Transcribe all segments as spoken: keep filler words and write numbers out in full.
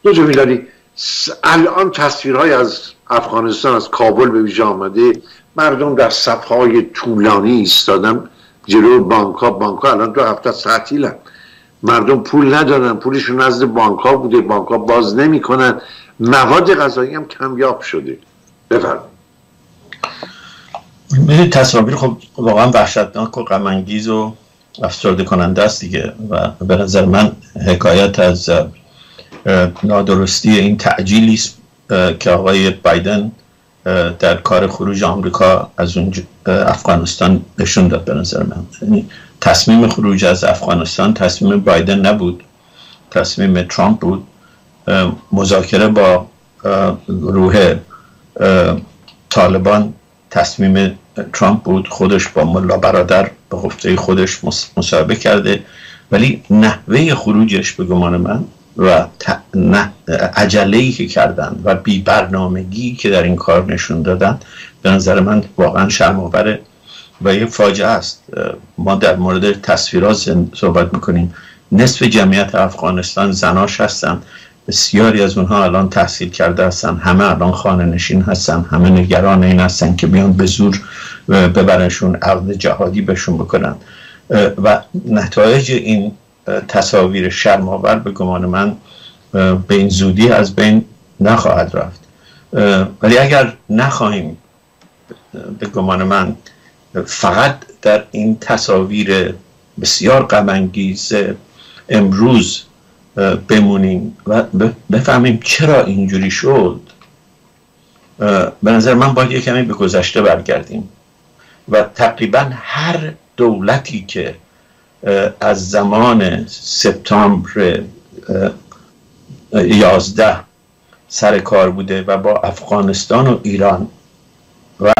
دکتر میلانی، الان تصویرهای از افغانستان، از کابل به ویژه آمده، مردم در صفهای طولانی ایستادن جلو بانک‌ها. بانک‌ها الان دو هفته تعطیلن، مردم پول ندارن، پولشون نزد بانک‌ها بوده، بانک‌ها باز نمی‌کنن، مواد غذایی هم کمیاب شده. بفرمایید. این تصاویر خب واقعا وحشتناک و غم انگیز و افسرده کننده است دیگه، و به نظر من حکایت از نادرستی این تعجیلی است که آقای بایدن در کار خروج آمریکا از اون افغانستان نشون داد. به نظر من یعنی تصمیم خروج از افغانستان تصمیم بایدن نبود، تصمیم ترامپ بود. مذاکره با گروه طالبان تصمیم ترامپ بود، خودش با ملا برادر به گفته خودش مصاحبه کرده، ولی نحوه خروجش به گمان من و عجله‌ای که کردن و بی برنامگی که در این کار نشون دادن به نظر من واقعا شرم‌آوره و یه فاجعه است. ما در مورد تصویرات صحبت میکنیم، نصف جمعیت افغانستان زناش هستن، بسیاری از اونها الان تحصیل کرده هستن، همه الان خانه نشین هستن، همه نگران این هستن که بیان به زور ببرنشون، عقد جهادی بهشون بکنن و نتایج این تصاویر شرم‌آور به گمان من به این زودی از بین نخواهد رفت. ولی اگر نخواهیم به گمان من فقط در این تصاویر بسیار غم انگیز امروز بمونیم و بفهمیم چرا اینجوری شد، به نظر من باید یک کمی به گذشته برگردیم و تقریبا هر دولتی که از زمان سپتامبر یازده سر کار بوده و با افغانستان و ایران و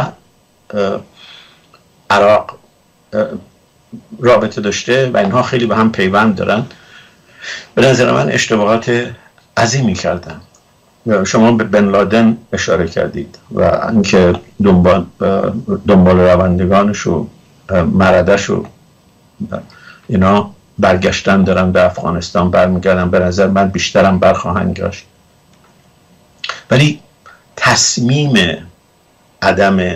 عراق رابطه داشته و اینها خیلی به هم پیوند دارن، به نظر من اشتباهات عظیمی کردن. شما به بن لادن اشاره کردید و اینکه دنبال دنبال روندگانش و مردش و اینا برگشتن دارن به افغانستان برمیگردن، به نظر من بیشترم برخواهند گشت. ولی تصمیم عدم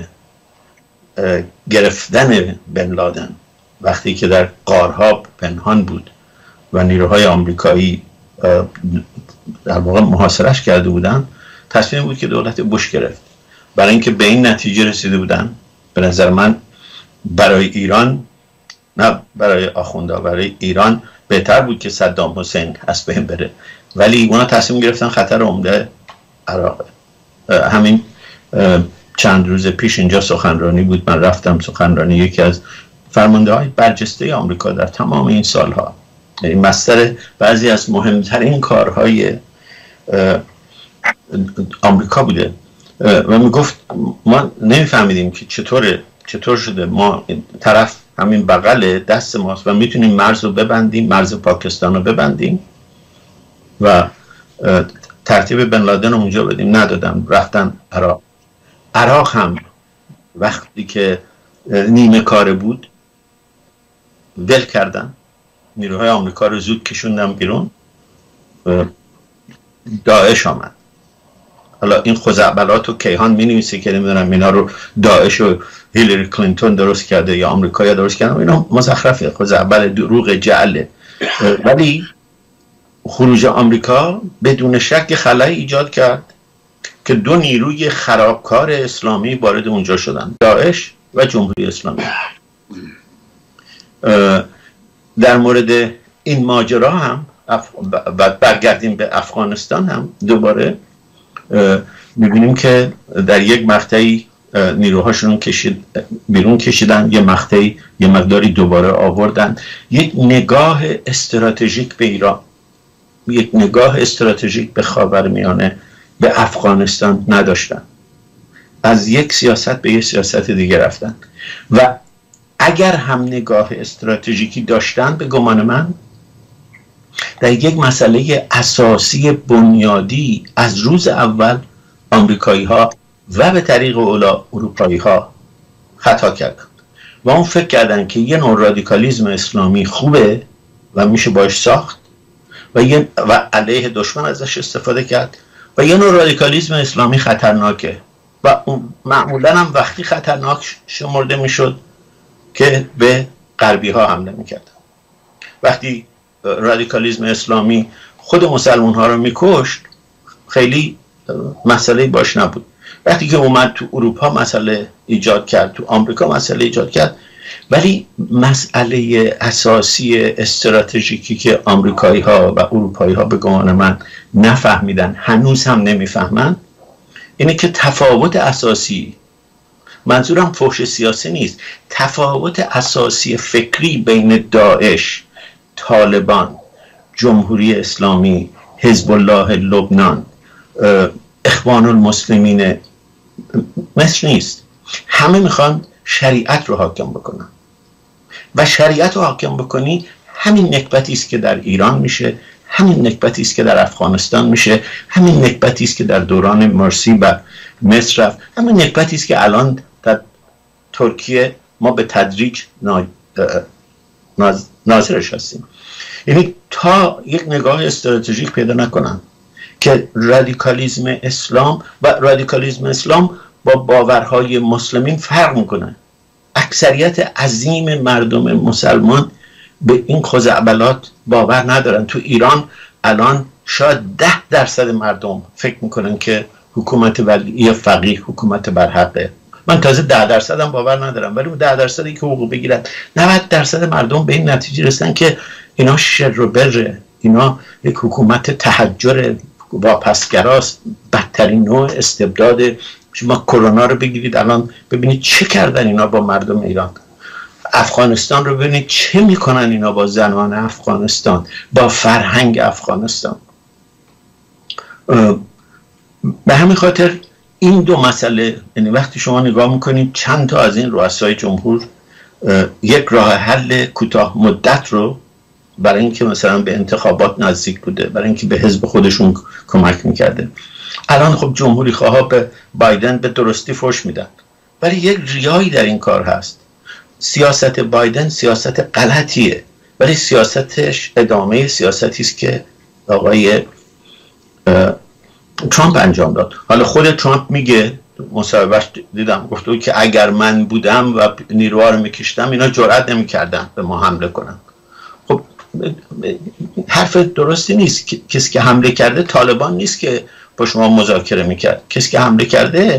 گرفتن بن لادن وقتی که در غارها پنهان بود و نیروهای آمریکایی در واقع محاصرش کرده بودن، تصمیم بود که دولت بوش گرفت، برای اینکه به این نتیجه رسیده بودن به نظر من برای ایران، نه برای آخوندا، برای ایران بهتر بود که صدام حسین از بین بره، ولی اونا تصمیم گرفتن خطر عمده عراق. همین چند روز پیش اینجا سخنرانی بود، من رفتم سخنرانی یکی از فرمانده های برجسته آمریکا در تمام این سالها، یعنی مستر بعضی از مهمترین کارهای آمریکا بوده و میگفت ما نمیفهمیدیم که چطوره چطور شده ما طرف همین بغل دست ماست و میتونیم مرز رو ببندیم، مرز پاکستان رو ببندیم و ترتیب بن لادن رو اونجا بدیم. ندادن، رفتن عراق. عراق هم وقتی که نیمه کاره بود ول کردن، نیروهای آمریکا رو زود کشوندن بیرون، داعش آمد. حالا این خزعبلات و کیهان می نویسه که نمیدونم اینا رو داعش و هیلری کلینتون درست کرده یا آمریکا یا درست کرده، اینا مزخرفه، خزعبل دروغ جعله. ولی خروج آمریکا بدون شک خلایی ایجاد کرد که دو نیروی خرابکار اسلامی وارد اونجا شدن، داعش و جمهوری اسلامی. در مورد این ماجرا هم و برگردیم به افغانستان هم دوباره میبینیم که در یک مقطعی نیروهاشون کشید بیرون کشیدن، یه مقطعی یه مقداری دوباره آوردن. یک نگاه استراتژیک به ایران، یک نگاه استراتژیک به خاورمیانه، به افغانستان نداشتن، از یک سیاست به یک سیاست دیگه رفتن و اگر هم نگاه استراتژیکی داشتن به گمان من در یک مسئله اساسی بنیادی از روز اول آمریکایی ها و به طریق اولا اروپایی ها خطا کردن و اون فکر کردن که یه نوع رادیکالیزم اسلامی خوبه و میشه باش ساخت و, یه و علیه دشمن ازش استفاده کرد و یه نوع رادیکالیسم اسلامی خطرناکه و معمولا هم وقتی خطرناک شمرده میشد که به غربی ها حمله میکردن. وقتی رادیکالیسم اسلامی خود مسلمان ها رو میکشت خیلی مسئله باش نبود. وقتی که اومد تو اروپا مسئله ایجاد کرد، تو آمریکا مسئله ایجاد کرد، ولی مسئله اساسی استراتژیکی که آمریکایی ها و اروپایی ها به گمان من نفهمیدن، هنوز هم نمیفهمن، اینه که تفاوت اساسی، منظورم فحش سیاسی نیست، تفاوت اساسی فکری بین داعش، طالبان، جمهوری اسلامی، حزب الله لبنان، اخوان المسلمین مصر نیست. همه میخوان شریعت رو حاکم بکنن و شریعت رو حاکم بکنی همین نکبتی است که در ایران میشه، همین نکبتی است که در افغانستان میشه، همین نکبتی است که در دوران مرسی و مصر رفت، همین نکبتی است که الان در ترکیه ما به تدریج ناظرش هستیم. یعنی تا یک نگاه استراتژیک پیدا نکنن که رادیکالیسم اسلام و رادیکالیسم اسلام با باورهای مسلمین فرق میکنه. اکثریت عظیم مردم مسلمان به این خزعبلات باور ندارن. تو ایران الان شاید ده درصد مردم فکر میکنن که حکومت ولی فقیه حکومت برحقه. من تازه ده درصد هم باور ندارم، ولی اون ده درصدی که حقوق بگیرن، نود درصد مردم به این نتیجه رسن که اینا شر و بره، اینا یک حکومت تحجر واپسگراست، بدترین نوع استبداد. شما کرونا رو بگیرید الان ببینید چه کردن اینا با مردم ایران. افغانستان رو ببینید چه میکنن اینا با زنان افغانستان، با فرهنگ افغانستان. به همین خاطر این دو مسئله، یعنی وقتی شما نگاه میکنید چند تا از این رؤسای جمهور یک راه حل کوتاه مدت رو برای اینکه مثلا به انتخابات نزدیک بوده، برای اینکه به حزب خودشون کمک میکرده، الان خب جمهوری خواه به بایدن به درستی فحش میدن، ولی یک ریایی در این کار هست. سیاست بایدن سیاست غلطیه، ولی سیاستش ادامه سیاستی است که آقای ترامپ انجام داد. حالا خود ترامپ میگه، مصاحبهش دیدم، گفته که اگر من بودم و نیروها رو میکشتم اینا جرئت نمیکردن به ما حمله کنن. خب حرف درستی نیست. کسی که حمله کرده طالبان نیست که با شما مذاکره میکرد. کسی که حمله کرده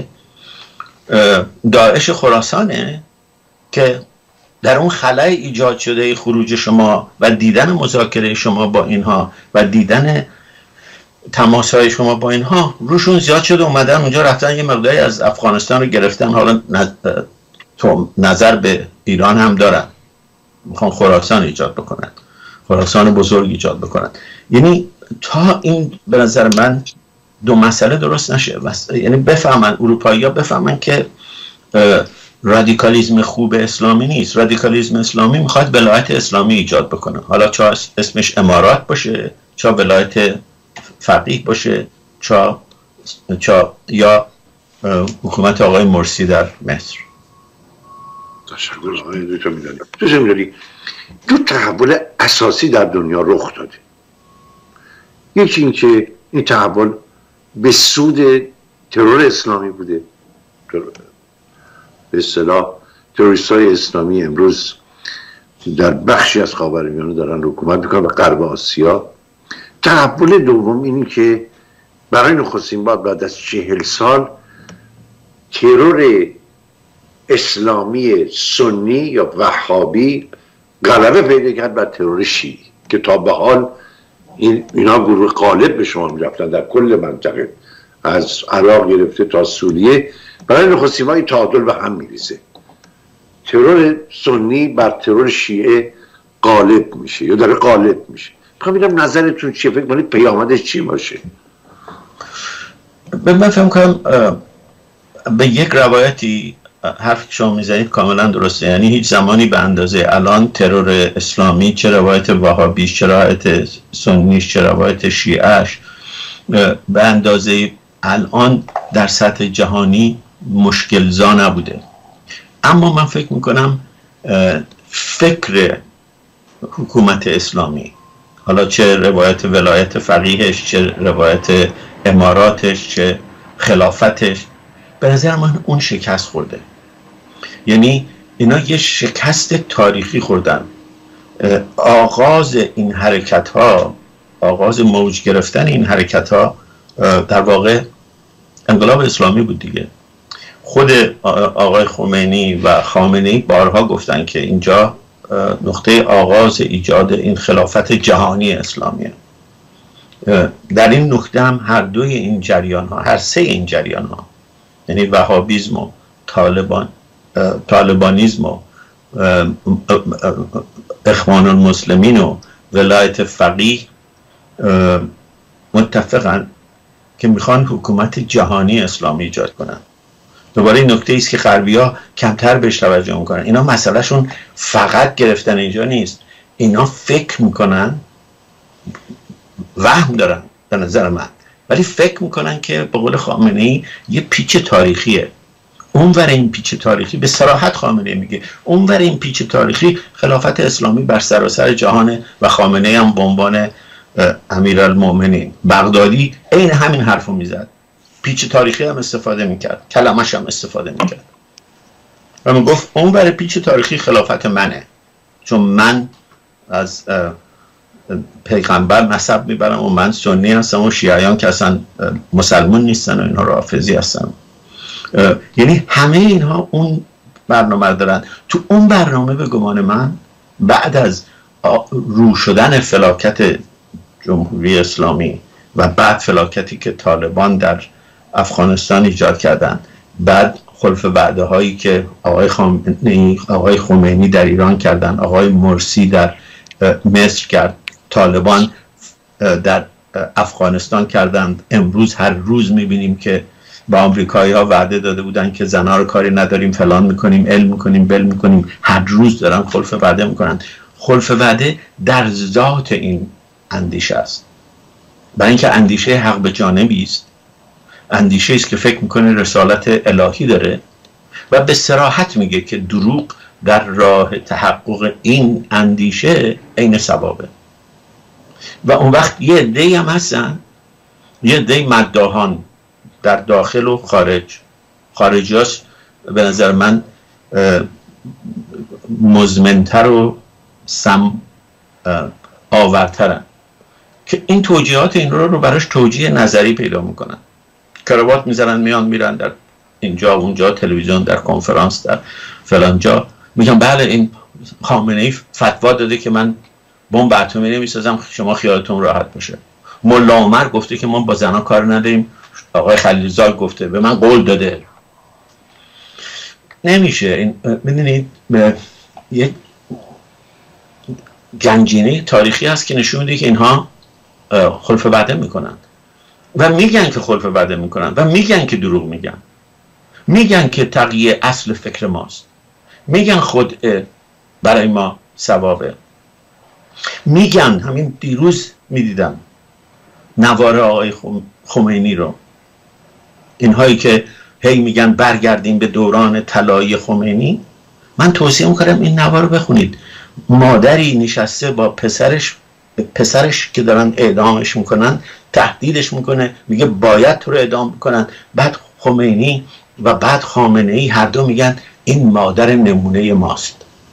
داعش خراسانه که در اون خلای ایجاد شده خروج شما و دیدن مذاکره شما با اینها و دیدن تماسهای شما با اینها روشون زیاد شده، اومدن اونجا رفتن یه مقداری از افغانستان رو گرفتن. حالا نظر به ایران هم دارن، میخوان خراسان ایجاد بکنن، خراسان بزرگ ایجاد بکنن. یعنی تا این به نظر من دو مسئله درست نشه، یعنی بفهمن اروپایی ها بفهمن که رادیکالیسم خوب اسلامی نیست. رادیکالیسم اسلامی میخواد ولایت اسلامی ایجاد بکنه، حالا چه اسمش امارات باشه، چه ولایت فقیه باشه، چه چه یا حکومت آقای مرسی در مصر. تشکر آقای دکتر میلانی. دکتر میلانی، دو تحول اساسی در دنیا رخ داده. یکی این که این تحول به سود ترور اسلامی بوده. به اصطلاح تروریست‌های اسلامی امروز در بخشی از خاورمیانه دارن حکومت میکنن و غرب آسیا. تحول دوم اینی که برای نخستین بار بعد از چهل سال ترور اسلامی سنی یا وهابی غلبه پیدا کرد بر ترور شیعی که تا به حال این اینا گروه غالب به شما میرفتن در کل منطقه از عراق گرفته تا سوریه. برای نخستین بار این تعادل به هم میریزه، ترور سنی بر ترور شیعه غالب میشه یا داره غالب میشه. میخوام ببینم نظرتون چیه، فکر کنید پیامدش چی باشه؟ من فهم کنم به یک روایتی حرف که شما میزنید کاملا درسته. یعنی هیچ زمانی به اندازه الان ترور اسلامی، چه روایت وهابیش، چه روایت سنیش، چه روایت شیعهش، به اندازه الان در سطح جهانی مشکل زا نبوده. اما من فکر میکنم فکر حکومت اسلامی، حالا چه روایت ولایت فقیهش، چه روایت اماراتش، چه خلافتش، به نظر من اون شکست خورده. یعنی اینا یه شکست تاریخی خوردن. آغاز این حرکت ها، آغاز موج گرفتن این حرکت ها در واقع انقلاب اسلامی بود دیگه. خود آقای خمینی و خامنه‌ای بارها گفتن که اینجا نقطه آغاز ایجاد این خلافت جهانی اسلامیه. در این نقطه هم هر دوی این جریان ها، هر سه این جریان ها، یعنی وهابیسم و طالبان طالبانیزم و اخوان المسلمین و ولایت فقیه متفقن که میخوان حکومت جهانی اسلامی ایجاد کنن. دوباره این نکته است که غربی‌ها کمتر بهش توجه میکنن. اینا مسئلهشون فقط گرفتن اینجا نیست، اینا فکر میکنن، وهم دارن به نظر من، ولی فکر میکنن که به قول خامنه‌ای یه پیچ تاریخیه. اونور این پیچ تاریخی، به صراحت خامنه‌ای میگه اونور این پیچ تاریخی خلافت اسلامی بر سراسر جهانه و خامنه‌ای هم به عنوان امیرالمومنین بغدادی عین همین حرفو میزد، پیچ تاریخی هم استفاده میکرد، کلمش هم استفاده میکرد و میگفت اونور پیچ تاریخی خلافت منه، چون من از پیغمبر نسب میبرم و من سنی هستم و شیعیان که اصلا مسلمون نیستن و اینها رافضی هستن. یعنی همه اینها اون برنامه دارن. تو اون برنامه به گمان من بعد از رو شدن فلاکت جمهوری اسلامی و بعد فلاکتی که طالبان در افغانستان ایجاد کردن، بعد خلف وعده هایی که آقای خامنه‌ای آقای خمینی در ایران کردن، آقای مرسی در مصر کرد، طالبان در افغانستان کردند، امروز هر روز میبینیم که با آمریکایی ها وعده داده بودن که زنها رو کاری نداریم، فلان میکنیم، علم میکنیم، بل میکنیم، هر روز دارن خلف وعده میکنن. خلف وعده در ذات این اندیشه است، برای اینکه اندیشه حق به جانبی است، اندیشه است که فکر میکنه رسالت الهی داره و به صراحت میگه که دروغ در راه تحقق این اندیشه عین ثوابه. و اون وقت یه عده‌ای هم هستن، یه عده‌ای مداحان در داخل و خارج، خارجیاش به نظر من مزمنتر و سم آورترن که این توجیهات این رو رو براش توجیه نظری پیدا میکنن، کراوات میزنن، میان میرن در اینجا اونجا تلویزیون، در کنفرانس، در فلان جا، میگن بله این خامنه‌ای فتوا داده که من بمب اتمی نمیسازم، شما خیالتون راحت باشه. ملا عمر گفته که ما با زنا کار نداریم، آقای خلیلزاد گفته به من قول داده. نمیشه. این ببینید یک گنجینه تاریخی هست که نشون میده که اینها خلف وعده میکنن و میگن که خلف وعده میکنن و میگن که دروغ میگن، میگن که تقیه اصل فکر ماست، میگن خود برای ما ثوابه، میگن. همین دیروز میدیدم نوار آقای خمینی رو، اینهایی که هی میگن برگردیم به دوران طلایی خمینی، من توصیه میکنم این نوار رو بخونید. مادری نشسته با پسرش، پسرش که دارن اعدامش میکنن، تهدیدش میکنه، میگه باید تو رو اعدام بکنن. بعد خمینی و بعد خامنه‌ای هر دو میگن این مادر نمونه ماست.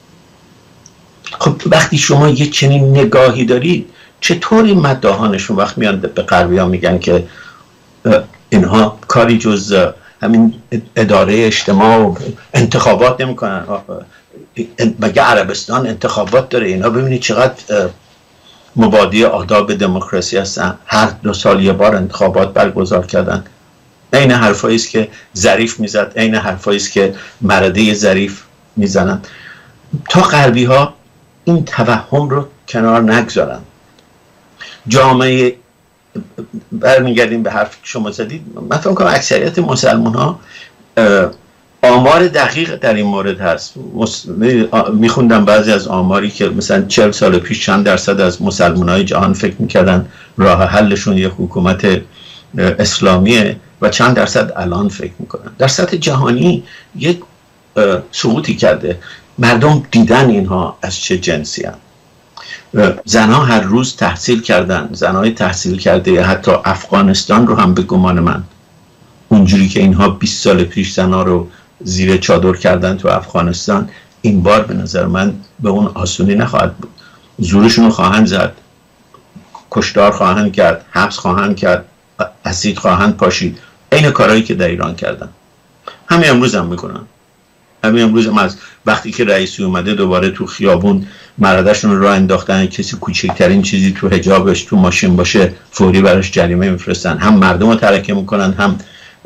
خب وقتی شما یه چنین نگاهی دارید، چطور این مداحانشون وقت میان به غربی‌ها میگن که اینها کاری جز همین اداره اجتماع و انتخابات نمیکنن؟ مگه عربستان انتخابات داره؟ اینا ببینید چقدر مبادی آداب دموکراسی هستن، هر دو سال یه بار انتخابات برگزار کردن. این حرفایی است که ظریف میزد، این حرفایی است که مرده ظریف میزنن. تا غربی ها این توهم رو کنار نگذارن. جامعه، برمیگردیم به حرف که شما زدید، من فکر می‌کنم اکثریت مسلمان ها آمار دقیق در این مورد هست. میخوندم بعضی از آماری که مثلا چهل سال پیش چند درصد از مسلمان های جهان فکر میکردن راه حلشون یک حکومت اسلامیه و چند درصد الان فکر میکنن. در سطح جهانی یک سقوطی کرده، مردم دیدن اینها از چه جنسی هستند. زنها هر روز تحصیل کردن، زنهای تحصیل کرده حتی افغانستان رو هم به گمان من اونجوری که اینها بیست سال پیش زنها رو زیر چادر کردن تو افغانستان، این بار به نظر من به اون آسونی نخواهد بود. زورشون رو خواهند زد، کشتار خواهند کرد، حبس خواهند کرد، اسید خواهند پاشید، این کارهایی که در ایران کردن. همین امروز هم میکنن. همین امروز هم از وقتی که رئیسی اومده دوباره تو خیابون مردشون رو راه انداختن، کسی کوچکترین چیزی تو حجابش تو ماشین باشه فوری براش جریمه میفرستن، هم مردم رو ترکه میکنن هم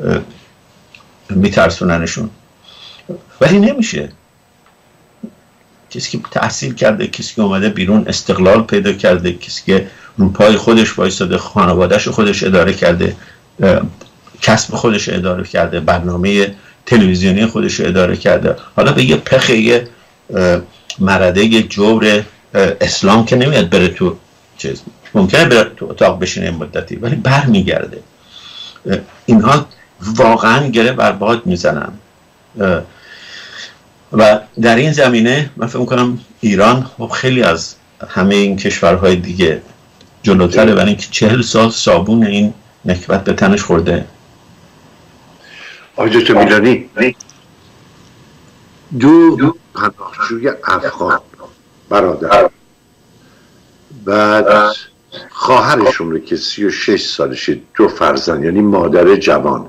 میترسوننشون. ولی نمیشه. کسی که تحصیل کرده، کسی که اومده بیرون استقلال پیدا کرده، کسی که رو پای خودش وایساده، خانواده‌اش خودش اداره کرده، کسب خودش اداره کرده، برنامه تلویزیونی خودش اداره کرده، حالا به یه پخ یه مرده یه جور اسلام که نمیاد بره تو چیز، ممکنه بره تو اتاق بشینه مدتی ولی بر میگرده. اینها واقعا گره بر باد میزنن و در این زمینه من فکر میکنم ایران خیلی از همه این کشورهای دیگه جلوتره، برای اینکه چهل سال صابون این نکبت به تنش خورده. آقای دکتر میلانی، دو پناهجوی افغان برادر بعد خواهرشون رو که سی و شش سالشه، دو فرزند یعنی مادر جوان،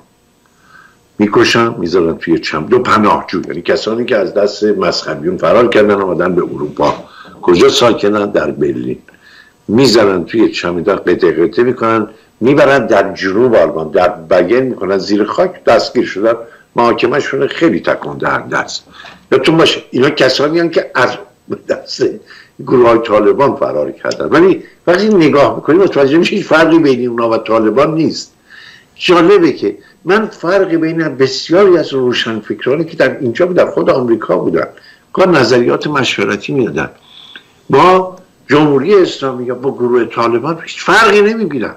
میکشن میذارن توی چم. دو پناهجو یعنی کسانی که از دست مذهبیون فرار کردن آمدن به اروپا. کجا ساکنن؟ در برلین. میذارن توی چمدان، قطعه قطعه میکنن، میبرن در جنوب آلمان، در بگن میکنن زیر خاک، دستگیر شدن. محاکمهشون خیلی تکان دهنده است. یادتون باشه اینا کسانی هستند که از دست گروه های طالبان فرار کردن، ولی وقتی نگاه میکنیم متوجه میشه هیچ فرقی بین اونا و طالبان نیست. جالبه که من فرقی بین بسیاری از روشنفکرانی که در اینجا در خود آمریکا بودن که نظریات مشورتی میدادن با جمهوری اسلامی یا با گروه طالبان هیچ فرقی نمیبینم.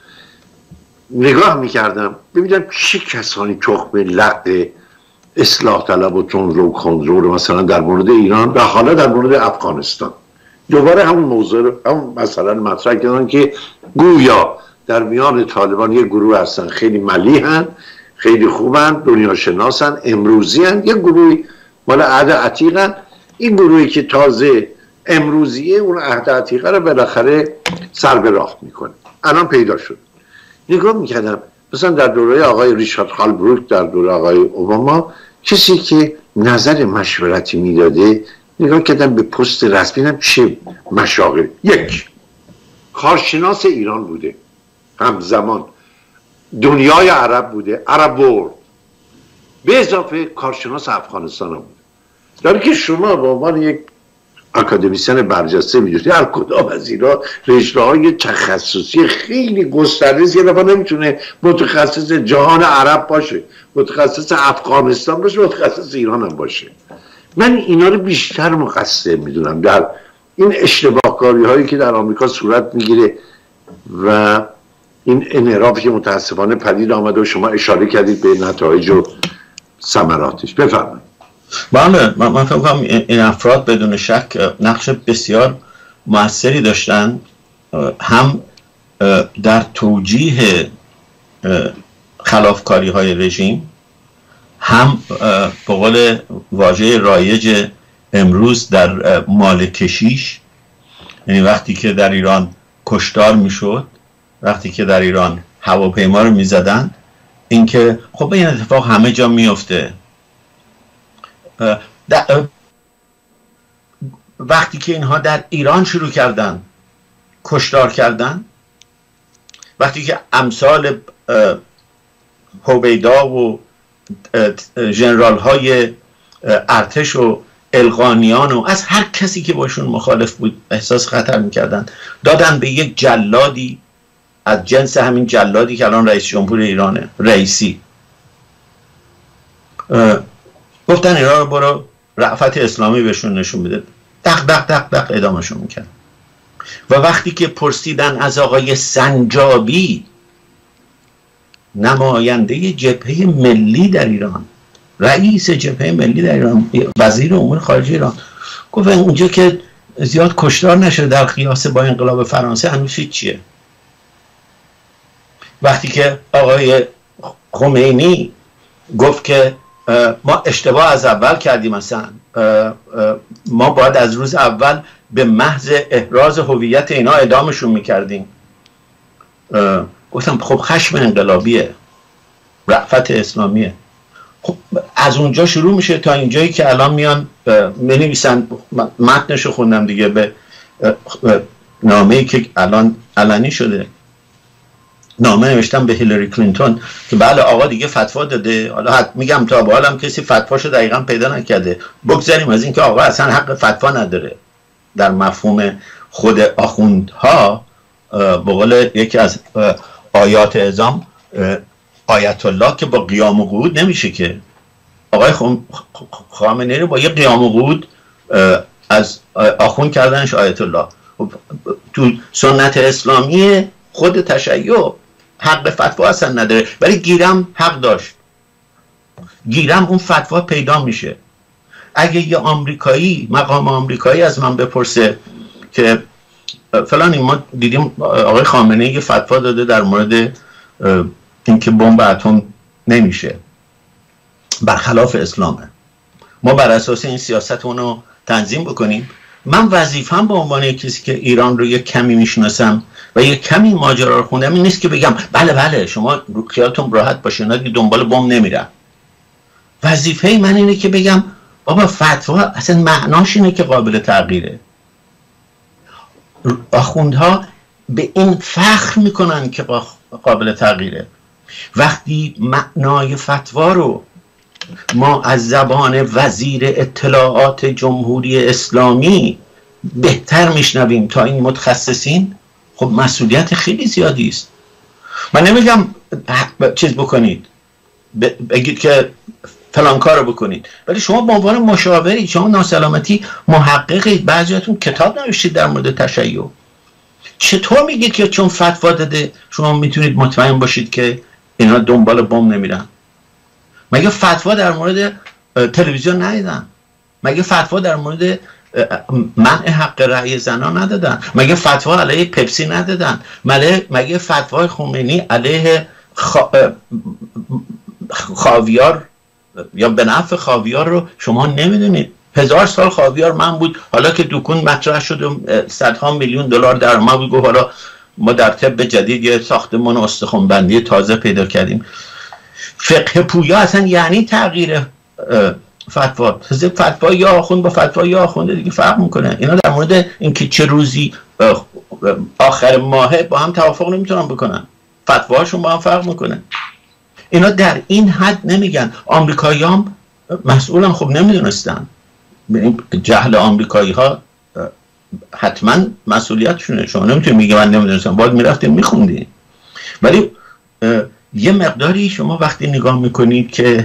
نگاه میکردم ببینم چه کسانی تخم لق اصلاح طلب و تندرو و کنترل مثلا در مورد ایران و حالا در مورد افغانستان دوباره همون موضوع همون مثلا مطرح کردن که گویا در میان طالبان یه گروه هستن خیلی ملیحن، خیلی خوبن، دنیا شناسن، امروزی هن، یه گروهی مال عهد عتیقن، این گروهی که تازه امروزیه اون عهد عتیقه رو بالاخره سر به راه میکنه. الان پیدا شد. نگاه میکردم مثلا در دوره آقای ریچارد هالبروک، در دوره آقای اوباما، کسی که نظر مشورتی میداده، نگاه کردم به پست رسمی هم چه مشاغل. یک کارشناس ایران بوده، همزمان دنیای عرب بوده، عرب ورلد، به اضافه کارشناس افغانستان هم بوده. در که شما به عنوان یک اکادمیسین برجسته میدونید هر کدام از اینا رشته‌های تخصصی خیلی گسترده است. یه نفر نمیتونه متخصص جهان عرب باشه، متخصص افغانستان باشه، متخصص ایران هم باشه. من اینا رو بیشتر مقصر میدونم در این اشتباهکاری هایی که در آمریکا صورت میگیره و این انحرافی که متاسفانه پدید آمده و شما اشاره کردید به نتایج و ثمراتش. بفرمایید. بله، من فکر کنم این افراد بدون شک نقش بسیار موثری داشتن، هم در توجیه خلافکاری های رژیم، هم به قول واژه رایج امروز در مال کشیش، یعنی وقتی که در ایران کشتار میشد، وقتی که در ایران هواپیما رو میزدن، اینکه خب این اتفاق همه جا میفته. وقتی که اینها در ایران شروع کردن کشتار کردن، وقتی که امثال هویدا و ژنرال های ارتش و القانیان و از هر کسی که باشون مخالف بود احساس خطر میکردن، دادن به یک جلادی از جنس همین جلادی که الان رئیس جمهور ایرانه، رئیسی، گفتن اینا رو برو رأفت اسلامی بهشون نشون بده، دق دق دق دق ادامهشون میکرد. و وقتی که پرسیدن از آقای سنجابی، نماینده جبهه ملی در ایران، رئیس جبهه ملی در ایران، وزیر امور خارجه ایران، گفت اونجا که زیاد کشتار نشه در قیاس با انقلاب فرانسه هنوز چیه؟ وقتی که آقای خمینی گفت که ما اشتباه از اول کردیم، مثلا ما باید از روز اول به محض احراز هویت اینا اعدامشون میکردیم، گفتم خب خشم انقلابیه، رأفت اسلامیه. خب از اونجا شروع میشه تا اینجایی که الان میان مینویسن، متنشو خوندم دیگه، به نامه‌ای که الان علنی شده، نامه نوشتم به هیلاری کلینتون که بله آقا دیگه فتوا داده، حالا میگم تا به حالم کسی فتواشو دقیقا پیدا نکرده، بگذاریم از این که آقا اصلا حق فتوا نداره. در مفهوم خود آخوندها به قول یکی از آیات اعظام، آیت الله که با قیام و قعود نمیشه که. آقای خامنه‌ای رو با یه قیام و قعود از آخوند کردنش آیت الله. تو سنت اسلامی خود تشیع حق فتوا اصلا نداره، ولی گیرم حق داشت. گیرم اون فتوا پیدا میشه. اگه یه آمریکایی، مقام آمریکایی از من بپرسه که فلان ما دیدیم آقای خامنه‌ای یه فتوا داده در مورد اینکه بمب اتم نمیشه، برخلاف اسلامه، ما بر اساس این سیاست اونو تنظیم بکنیم، من وظیفه‌ام به عنوان کسی که ایران رو یک کمی میشناسم و یک کمی ماجرا رو خوندم این نیست که بگم بله بله شما خیالتون راحت باشه اینا دیگه دنبال بمب نمیرن. وظیفه من اینه که بگم بابا فتوا اصلا معناش اینه که قابل تغییره. آخوندها به این فخر میکنن که قابل تغییره. وقتی معنای فتوا رو ما از زبان وزیر اطلاعات جمهوری اسلامی بهتر میشنویم تا این متخصصین، خب مسئولیت خیلی زیادی است. من نمیگم چیز بکنید، بگید که فلان کارو بکنید، ولی شما به عنوان مشاوری، شما ناسلامتی محققید، بعضیاتون کتاب نوشتید در مورد تشیع، چطور میگید که چون فتوا داده شما میتونید مطمئن باشید که اینا دنبال بمب نمیرن؟ مگه فتوا در مورد تلویزیون ندیدن؟ مگه فتوا در مورد منع حق رأی زنان ندادن؟ مگه فتوا علیه پپسی ندادن؟ مگه مگه فتوای خمینی علیه خا... خاویار یا به نفع خاویار رو شما نمیدونید؟ هزار سال خاویار من بود، حالا که دکون مطرح شد و صدها میلیون دلار درآمد بود، گفت حالا ما در طب جدید یه ساختمان استخوان‌بندی تازه پیدا کردیم. فقه پویا اصلا یعنی تغییر فتوا. فتوا یا آخوند با فتوا یا آخونده دیگه فرق میکنه. اینا در مورد اینکه چه روزی آخر ماهه با هم توافق نمیتونن بکنن، فتواهاشون با هم فرق میکنه. اینا در این حد نمیگن. آمریکایی هم مسئولن، خب نمیدونستن. جهل آمریکایی ها حتما مسئولیتشونه. شما نمیتونید میگه من نمیدونستم، باید میرفتیم میخوندیم. ولی یه مقداری شما وقتی نگاه میکنید که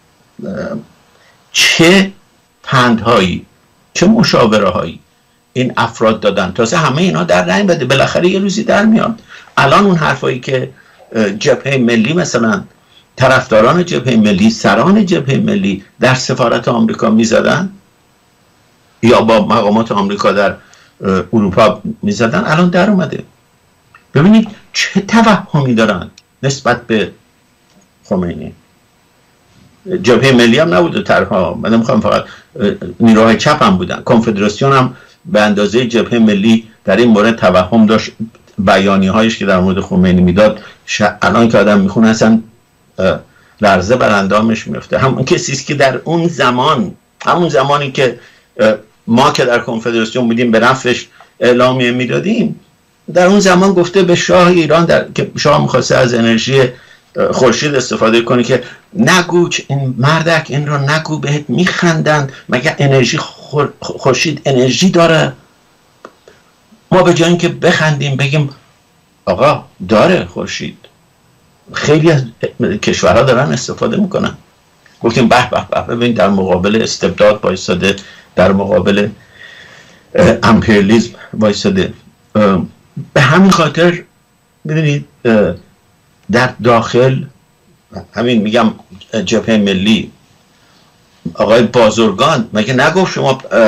چه پندهایی، چه مشاوره هایی این افراد دادن، تازه همه اینا در رنگ بده، بالاخره یه روزی در میاد. الان اون حرفایی که جبهه ملی، مثلا طرفداران جبهه ملی، سران جبهه ملی در سفارت آمریکا میزدن یا با مقامات آمریکا در اروپا میزدن، الان در اومده. ببینید چه توهمی دارن نسبت به خمینی. جبهه ملی هم نبوده طرحها، من نمیخوام، فقط نیروهای چپ هم بودن. کنفدراسیون هم به اندازه جبهه ملی در این مورد توهم داشت. بیانی هایش که در مورد خمینی میداد الان که آدم میخونه اصلا لرزه بر اندامش میفته. همون کسیست که در اون زمان، همون زمانی که ما که در کنفدراسیون بودیم به نفعش اعلامیه میدادیم، در اون زمان گفته به شاه ایران در که شاه میخواسته از انرژی خورشید استفاده کنه که نگو این مردک این رو نگو، بهت میخندن، مگه انرژی خورشید انرژی داره؟ ما به جای اینکه بخندیم بگیم آقا داره خورشید، خیلی از کشورها دارن استفاده میکنن، گفتیم به به به ببین در مقابل استبداد وایساده، در مقابل امپریالیسم وایساده. به همین خاطر ببینید در داخل همین میگم جبهه ملی، آقای بازرگان مگه نگفت شما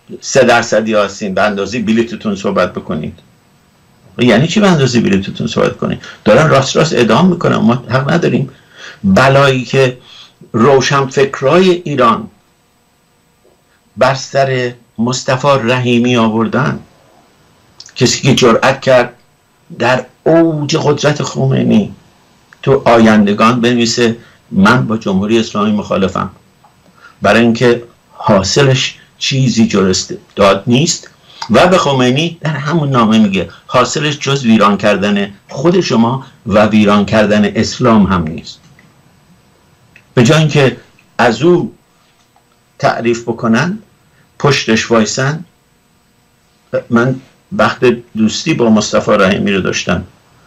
سه درصدی هستین به اندازه بلیتتون صحبت بکنید. یعنی چی به اندازه بلیتتون صحبت کنید؟ دارن راست راست ادام میکنن. ما حق نداریم. بلایی که روشن فکرای ایران بر سر مصطفی رحیمی آوردن، کسی که جرأت کرد در اوج قدرت خمینی تو آیندگان بنویسه من با جمهوری اسلامی مخالفم، برای اینکه حاصلش چیزی جز داد نیست، و به خمینی در همون نامه میگه حاصلش جز ویران کردن خود شما و ویران کردن اسلام هم نیست. به جای اینکه از او تعریف بکنن پشتش وایسن. من وقت دوستی با مصطفی رحیمی رو داشتم،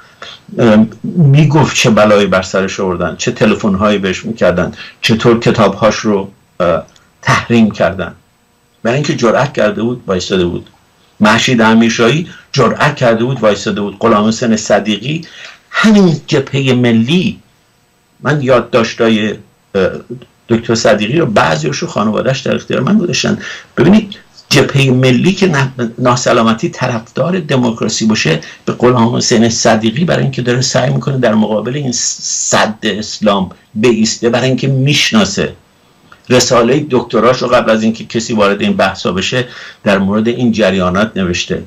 میگفت چه بلایی بر سرش آوردن، چه تلفن‌هایی بهش میکردن، چطور کتابهاش رو تحریم کردن، برای اینکه جرأت کرده بود وایساده بود. مهشید امیرشاهی جرأت کرده بود وایساده بود. غلامحسین صدیقی، همین جبهه ملی، من یادداشتای دکتر صدیقی رو بعضیاشو خانواده‌اش در اختیار من گذاشتن. ببینید جبهه ملی که ناسلامتی طرفدار دموکراسی باشه به غلامحسین صدیقی، برای اینکه داره سعی میکنه در مقابل این صد اسلام بایسته، برای اینکه میشناسه رساله دکتراش رو قبل از اینکه کسی وارد این بحثا بشه در مورد این جریانات نوشته.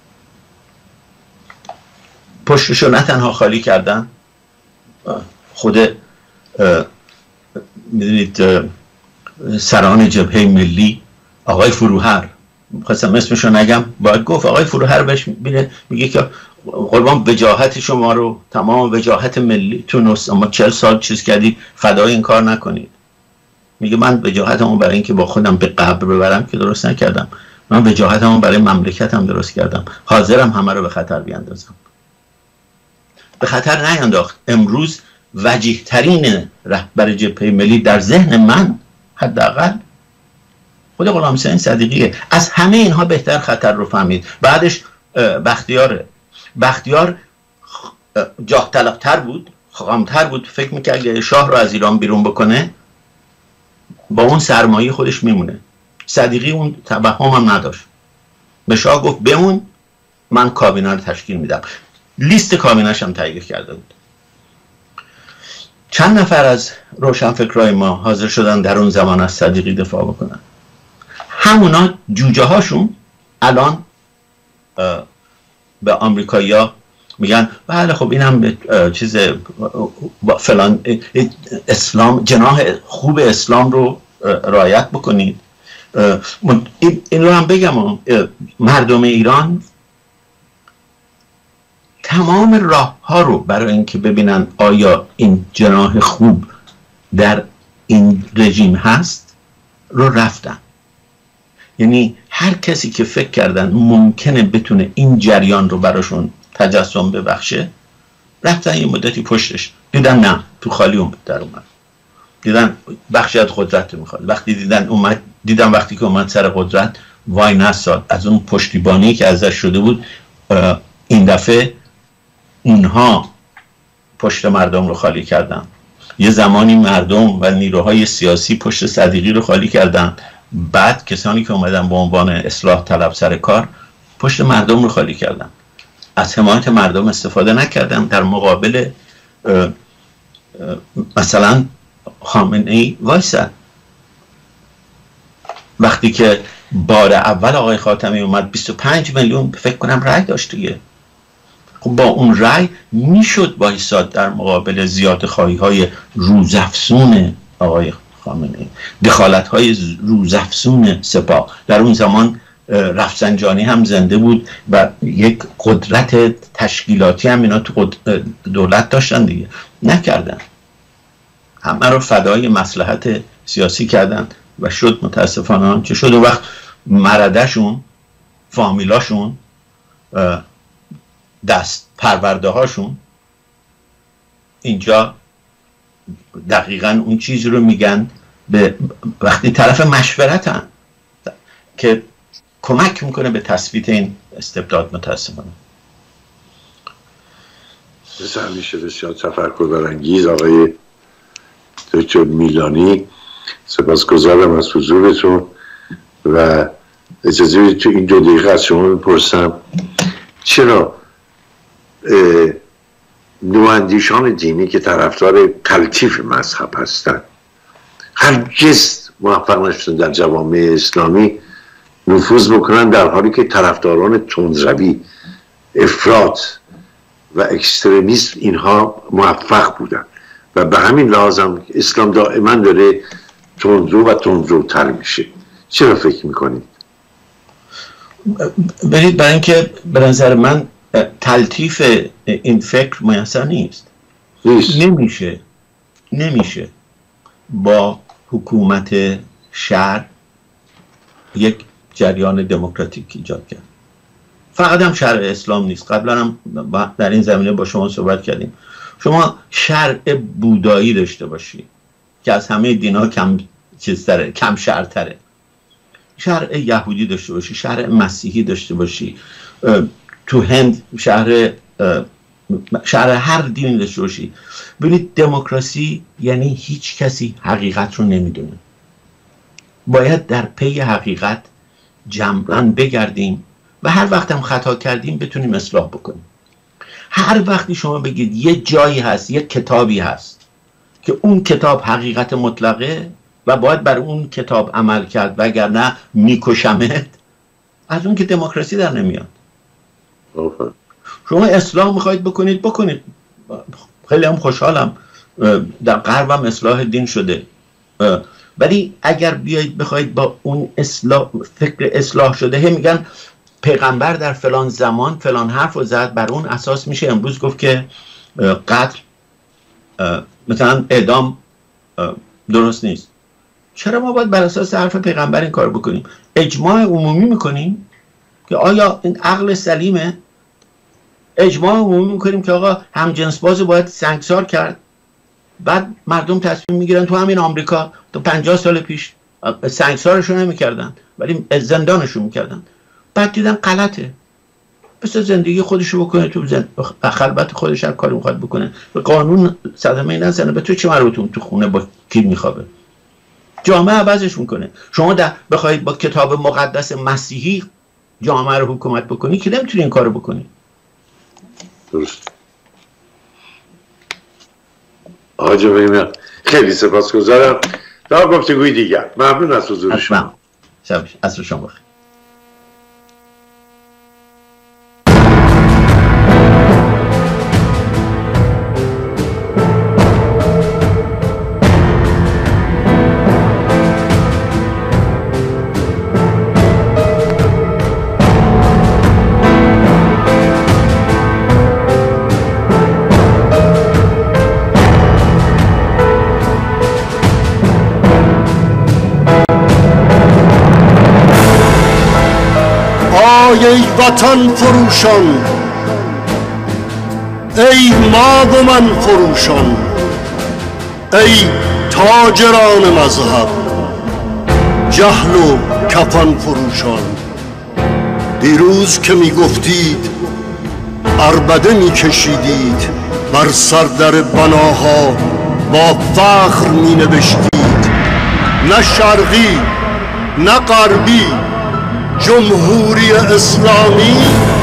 پشتشو نه تنها خالی کردن، خود میدونید سران جبهه ملی آقای فروهر، خواستم اسمشو نگم، باید گفت آقای فروهر بهش میره میگه که قربان وجاهت شما رو، تمام وجاهت ملی تون اما چهل سال چیز کردی، فدای این کار نکنید. میگه من وجاهتمو برای اینکه با خودم به قبر ببرم که درست نکردم، من وجاهتمو برای مملکتم درست کردم، حاضرم همه رو به خطر بیاندازم. به خطر نینداخت. امروز وجیه ترین رهبر جبهه ملی در ذهن من حداقل خود غلامحسین صدیقیه. از همه اینها بهتر خطر رو فهمید. بعدش بختیاره. بختیار جاه طلبتر بود، خامتر بود، فکر میکرد که شاه رو از ایران بیرون بکنه با اون سرمایه خودش میمونه. صدیقی اون توهم هم نداشت، به شاه گفت بمون، من کابینه رو تشکیل میدم. لیست کابینه‌اش هم تهیه کرده بود. چند نفر از روشنفکرای ما حاضر شدن در اون زمان از صدیقی دفاع بکنن. همونا جوجه هاشون الان به آمریکایی‌ها میگن بله خب اینم چیز فلان اسلام، جناح خوب اسلام رو رعایت بکنید. این رو هم بگم، مردم ایران تمام راه ها رو برای اینکه ببینن آیا این جناح خوب در این رژیم هست رو رفتن. یعنی هر کسی که فکر کردن ممکنه بتونه این جریان رو براشون تجسم ببخشه رفتن یه مدتی پشتش، دیدن نه تو خالی اومد در اومد، دیدن بخشی از قدرت رو میخواد. وقتی دیدن اومد، دیدن وقتی که اومد سر قدرت وای نساد، از اون پشتیبانی که ازش شده بود این دفعه اونها پشت مردم رو خالی کردن. یه زمانی مردم و نیروهای سیاسی پشت صدیقی رو خالی کردن، بعد کسانی که اومدن به عنوان اصلاح طلب سر کار پشت مردم رو خالی کردن، از حمایت مردم استفاده نکردن. در مقابل اه اه مثلا خامنه‌ای وایساد. وقتی که بار اول آقای خاتمی اومد بیست و پنج میلیون فکر کنم رأی داشت دیگه. خب با اون رأی میشد وایساد در مقابل زیادخواهی های روزافزون آقای خامنه‌ای، دخالت های روزافزون سپاه. در اون زمان رفسنجانی هم زنده بود و یک قدرت تشکیلاتی هم اینا تو دولت داشتن دیگه، نکردن. همه رو فدای مصلحت سیاسی کردن و شد متاسفانه چه شد. و وقت مردشون، فامیلاشون، دست پرورده هاشون اینجا دقیقاً اون چیزی رو میگن به وقتی طرف مشورتن که کمک میکنه به تثبیت این استبداد. متاسفانه مثل همیشه بسیار تفکر برانگیز آقای دکتر میلانی. سپاسگزارم از حضورتون و اجازه بدید تو این دو دقیقه از شما بپرسم چرا نواندیشان دینی که طرفدار تلطیف مذهب هستند هرگز موفق نشدن در جوامع اسلامی نفوذ بکنن، در حالی که طرفداران تندروی، افراط و اکستریمیسم اینها موفق بودن و به همین لحاظ هم اسلام دائما داره تندرو و تندروتر میشه. چرا فکر میکنید؟ برید برای اینکه به نظر من تلطیف این فکر میسر نیست. نیست. نمیشه نمیشه با حکومت شهر یک جریان دموکراتیک ایجاد کرد. فقط هم شرع اسلام نیست، قبلا هم در این زمینه با شما صحبت کردیم. شما شرع بودایی داشته باشی که از همه دین‌ها کم چیزتره، کم شرطره، شرع یهودی داشته باشی، شرع مسیحی داشته باشی، تو هند شهر شهر هر دینی داشته باشی. ببینید دموکراسی یعنی هیچ کسی حقیقت رو نمیدونه. باید در پی حقیقت جمعاً بگردیم و هر وقت هم خطا کردیم بتونیم اصلاح بکنیم. هر وقتی شما بگید یه جایی هست، یه کتابی هست که اون کتاب حقیقت مطلقه و باید بر اون کتاب عمل کرد وگرنه میکشمت، از اون که دموکراسی در نمیاد. شما اصلاح میخواید بکنید بکنید. خیلی هم خوشحالم در غرب هم اصلاح دین شده، ولی اگر بیایید بخواید با اون اصلاح فکر اصلاح شده، هم میگن پیغمبر در فلان زمان فلان حرف رو زد، بر اون اساس میشه امروز گفت که قتل مثلا اعدام درست نیست. چرا ما باید بر اساس حرف پیغمبر این کار بکنیم؟ اجماع عمومی میکنیم که آیا این عقل سلیمه؟ اجماع عمومی میکنیم که آقا همجنس باز باید سنگسار کرد، بعد مردم تصمیم میگیرن تو همین آمریکا تا پنجاه سال پیش سنگسارشون نمیکردن ولی زندانشون میکردن، بعد دیدن غلطه، بس زندگی خودشو بکنه، تو زند... خلوت خودش هر کاری میخواد بکنه، به قانون صدمه نزنه. به تو چه مربوطه تو خونه با کی میخوابه؟ جامعه عوضش میکنه. شما در بخواید با کتاب مقدس مسیحی جامعه رو حکومت بکنی که نمیتونی این کارو بکنی. درست. آقا جمعه خیلی سپاسگزارم. تا گفتگوی دیگر. ممنون از حضور شما. شب عصر شما بخیر. ای وطن فروشان، ای ما و من فروشان، ای تاجران مذهب، جهل و کفن فروشان. دیروز که می گفتید عربده می کشیدید، بر سر در بناها با فخر می نوشتید نه شرقی نه غربی جمهوری اسلامی.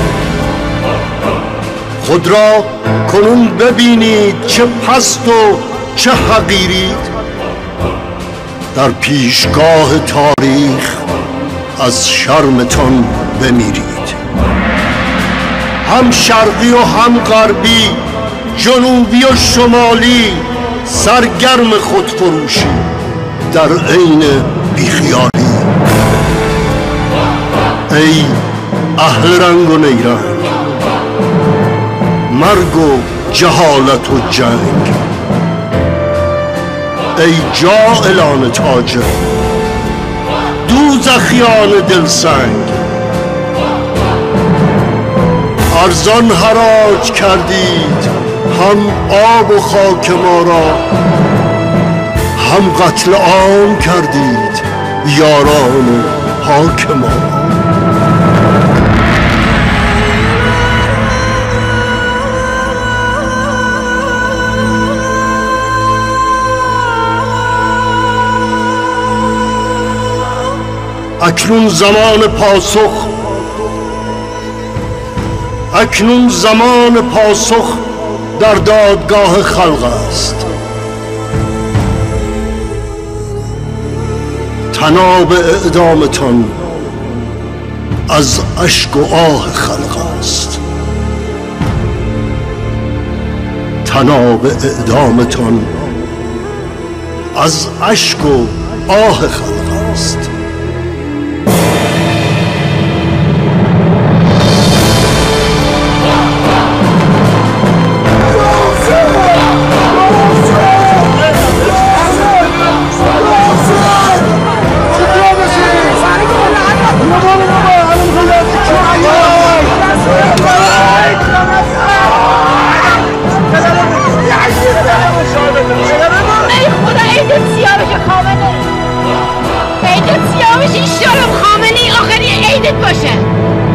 خود را کنون ببینید چه پست و چه حقیرید، در پیشگاه تاریخ از شرمتان بمیرید. هم شرقی و هم غربی، جنوبی و شمالی، سرگرم خودفروشی در عین بیخیالی. ای اهل رنگ و نیرنگ، مرگ و جهالت و جنگ، ای جاهلان تاجر، دوزخیان دلسنگ. ارزان حراج کردید هم آب و خاک ما را، هم قتل عام کردید یاران و پاک ما. اکنون زمان پاسخ اکنون زمان پاسخ در دادگاه خلق است. طناب اعدامتان از اشک و آه خلق است. طناب اعدامتان از اشک و آه خلق است. عیدت سیاه بشه، این شرم خامنه‌ای آخری عیدت باشه.